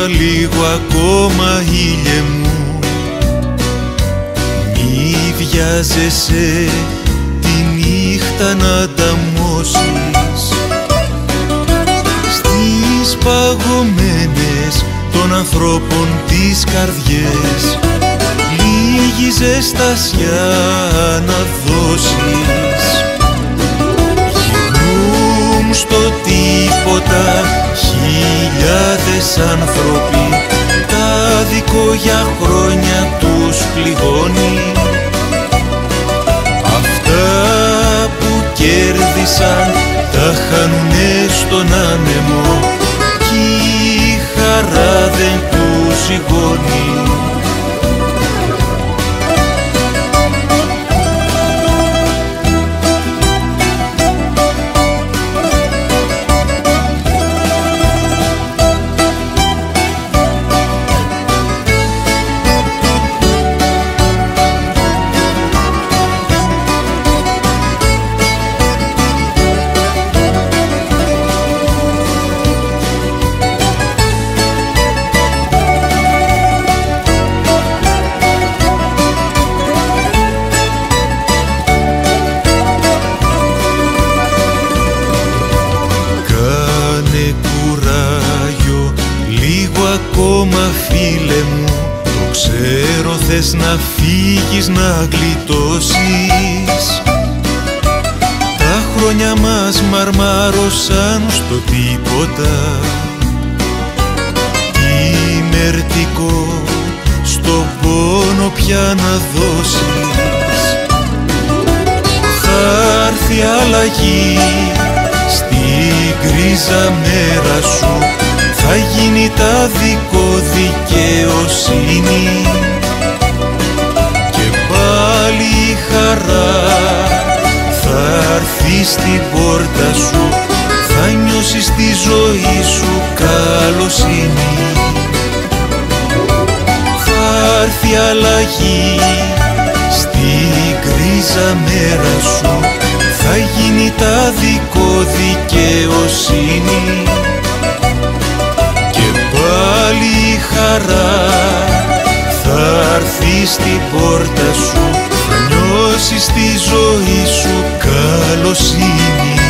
λίγο ακόμα, ήλιε μου, μη βιάζεσαι τη νύχτα να ανταμώσεις στις παγωμένες των ανθρώπων τις καρδιές, λίγη ζεστασιά να δώσεις. Γυρνούν στο τίποτα χιλιάδες άνθρωποι, τα δικό για χρόνια τους πληγώνει. Αυτά που κέρδισαν τα χάνουνε στον άνεμο κι η χαρά δεν τους ζυγώνει. Ακόμα φίλε μου, το ξέρω θες να φύγεις να γλιτώσεις. Τα χρόνια μας μαρμάρωσαν στο τίποτα, τι μερτικό στον πόνο πια να δώσεις. Θα έρθει αλλαγή στην γκρίζα μέρα σου, θα γίνει τα δικό δικαιοσύνη και πάλι η χαρά θα έρθει στην πόρτα σου, θα νιώσεις τη ζωή σου καλοσύνη. Θα έρθει αλλαγή στην γκρίζα μέρα σου, θα γίνει τα δικό δικαιοσύνη πάλι η χαρά θα έρθει στην πόρτα σου, θα νιώσεις τη ζωή σου καλοσύνη.